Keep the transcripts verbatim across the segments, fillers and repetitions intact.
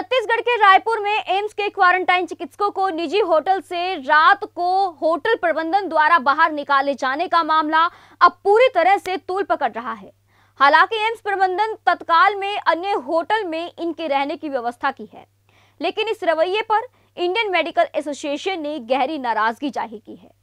छत्तीसगढ़ के रायपुर में एम्स के क्वारंटाइन चिकित्सकों को निजी होटल से रात को होटल प्रबंधन द्वारा बाहर निकाले जाने का मामला अब पूरी तरह से तूल पकड़ रहा है। हालांकि एम्स प्रबंधन तत्काल में अन्य होटल में इनके रहने की व्यवस्था की है, लेकिन इस रवैये पर इंडियन मेडिकल एसोसिएशन ने गहरी नाराजगी जाहिर की है।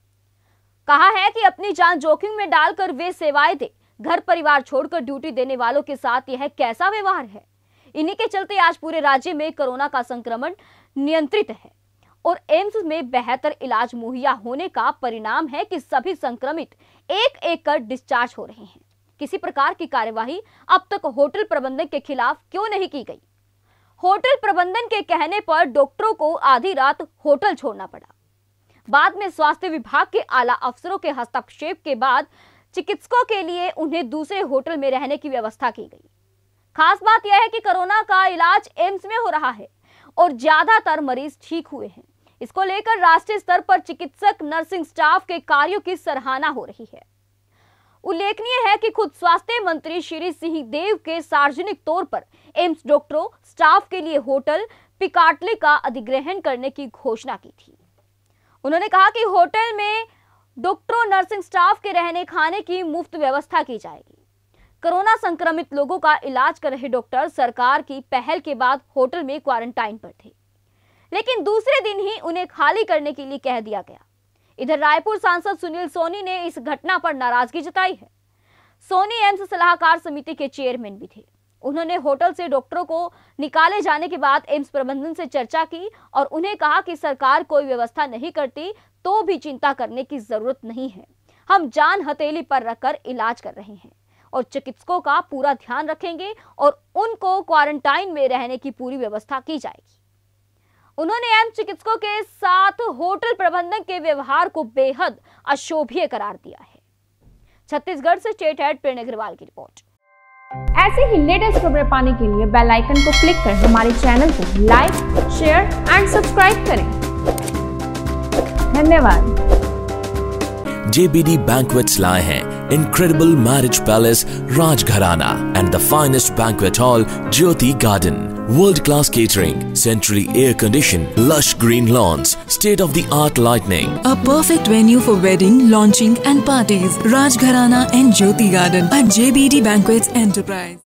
कहा है कि अपनी जान जोखिम में डालकर वे सेवाएं दे, घर परिवार छोड़कर ड्यूटी देने वालों के साथ यह कैसा व्यवहार है। इन्हीं के चलते आज पूरे राज्य में कोरोना का संक्रमण नियंत्रित है और एम्स में बेहतर इलाज मुहैया होने का परिणाम है कि सभी संक्रमित एक एक कर डिस्चार्ज हो रहे हैं। किसी प्रकार की कार्यवाही अब तक होटल प्रबंधन के खिलाफ क्यों नहीं की गई? होटल प्रबंधन के कहने पर डॉक्टरों को आधी रात होटल छोड़ना पड़ा। बाद में स्वास्थ्य विभाग के आला अफसरों के हस्तक्षेप के बाद चिकित्सकों के लिए उन्हें दूसरे होटल में रहने की व्यवस्था की गई। खास बात यह है कि कोरोना का इलाज एम्स में हो रहा है और ज्यादातर मरीज ठीक हुए हैं। इसको लेकर राष्ट्रीय स्तर पर चिकित्सक नर्सिंग स्टाफ के कार्यों की सराहना हो रही है। उल्लेखनीय है कि खुद स्वास्थ्य मंत्री श्री सिंहदेव के सार्वजनिक तौर पर एम्स डॉक्टरों स्टाफ के लिए होटल पिकाटले का अधिग्रहण करने की घोषणा की थी। उन्होंने कहा कि होटल में डॉक्टरों नर्सिंग स्टाफ के रहने खाने की मुफ्त व्यवस्था की जाएगी। कोरोना संक्रमित लोगों का इलाज कर रहे डॉक्टर सरकार की पहल के बाद होटल में क्वारंटाइन पर थे, लेकिन दूसरे दिन ही उन्हें खाली करने के लिए कह दिया गया। इधर रायपुर सांसद सुनील सोनी ने इस घटना पर नाराजगी जताई है। सोनी एम्स सलाहकार समिति के चेयरमैन भी थे। उन्होंने होटल से डॉक्टरों को निकाले जाने के बाद एम्स प्रबंधन से चर्चा की और उन्हें कहा कि सरकार कोई व्यवस्था नहीं करती तो भी चिंता करने की जरूरत नहीं है। हम जान हथेली पर रखकर इलाज कर रहे हैं और चिकित्सकों का पूरा ध्यान रखेंगे और उनको क्वारंटाइन में रहने की पूरी व्यवस्था की जाएगी। उन्होंने एम्स चिकित्सकों के साथ होटल प्रबंधन के व्यवहार को बेहद अशोभनीय करार दिया है। छत्तीसगढ़ से स्टेट हेड प्रेरण अग्रवाल की रिपोर्ट। ऐसे ही लेटेस्ट खबरें पाने के लिए बेल आइकन को क्लिक कर हमारे चैनल को लाइक, शेयर एंड सब्सक्राइब करें। धन्यवाद। J B D Banquets लाए हैं Incredible Marriage Palace Rajgharana and the finest banquet hall Jyoti Garden. World-class catering, centrally air-conditioned, lush green lawns, state-of-the-art lighting. A perfect venue for wedding, launching and parties. Rajgharana and Jyoti Garden at J B D Banquets Enterprise.